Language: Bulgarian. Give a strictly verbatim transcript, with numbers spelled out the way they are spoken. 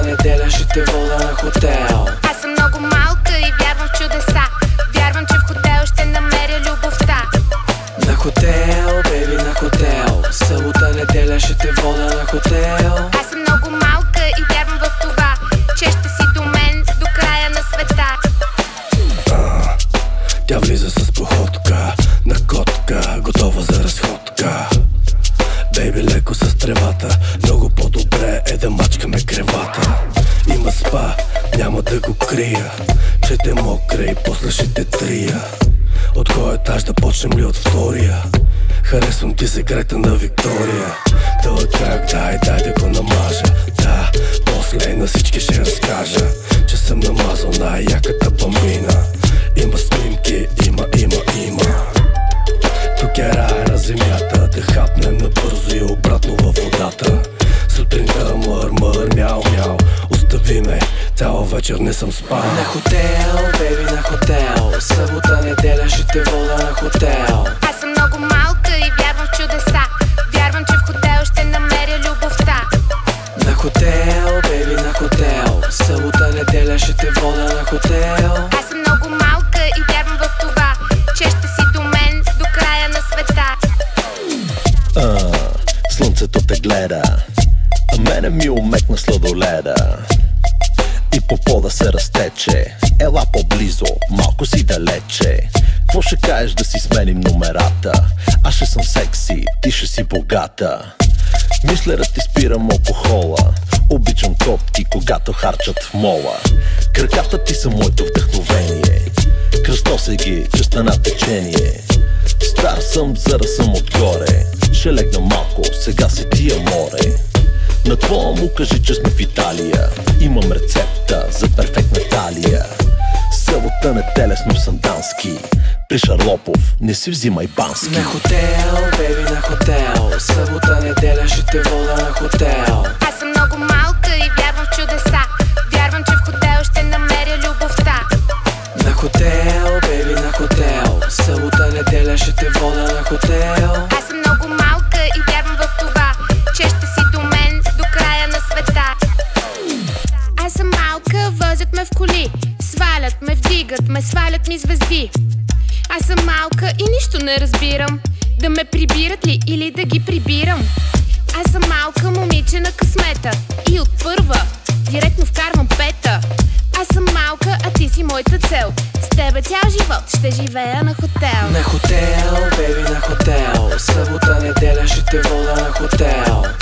неделя ще те вода на хотел. Аз съм много малка и вярвам в чудеса. Вярвам, че в хотел ще намеря любовта. На хотел, бейби, на хотел. Събота, неделя ще те вода на хотел. Аз съм много малка и вярвам в това, че ще си до мен до края на света. а, Тя влиза с походка на котка, готова за разходка. Бейби, леко с тревата, много по-добре е да мачкаме кревата. Има спа, няма да го крия, че те мокре и после ще те трия. От кой етаж да почнем ли от втория? Харесвам ти секрета на Виктория. Дълъг крак, дай, дай да го намажа. Да, после на всички ще разкажа, че съм намазал най-яката бамбина. Има снимки, има, има, има. Тук е рай на земята, да хапнем набързо и обратно във водата. Сутринта мър, мър, мяу, мяу. Остави ме, цяла вечер не съм спал. На хотел, бейби, на хотел. Събота, неделя ще те вода на хотел. Аз съм много малка и вярвам в чудеса. Вярвам, че в хотел ще намеря любовта. На хотел, бейби, на хотел. Събота, неделя ще те вода на хотел. Аз съм много малка и вярвам в това, че ще си до мен до края на света. А, слънцето те гледа, а мене ми умекна сладоледа. И по пода се разтече, ела по-близо, малко си далече. Какво ще кажеш да си сменим номерата? Аз ще съм секси, ти ще си богата. Мисля да ти спирам алкохола. Обичам котки, когато харчат в мола. Краката ти са моето вдъхновение. Кръстося ги, че стана течение. Стар съм, за да съм отгоре. Ще легна малко, сега се тия море. На твоя му кажи, че сме в Италия. Имам рецепта за перфектна талия. Събота, неделя сме в Сандански. При Шарлопов не си взимай бански. На хотел, бейби, на хотел. Събота, неделя ще те вода на хотел. Аз съм много малка и вярвам в чудеса. Вярвам, че в хотел ще намеря любовта. На хотел, бейби, на хотел. Събота, неделя ще те вода на хотел. Аз съм много малка и вярвам в това, че ще си до мен до края на света. Аз съм малка, возят ме в коли. Свалят ме, вдигат ме, свалят ми звезди. Аз съм малка и нищо не разбирам. Да ме прибират ли или да ги прибирам? Аз съм малка момиче на късмета и от първа директно вкарвам пета. Аз съм малка, а ти си моята цел. С тебе цял живот ще живея на хотел. На хотел, бейби, на хотел. Събота, неделя ще те вода на хотел.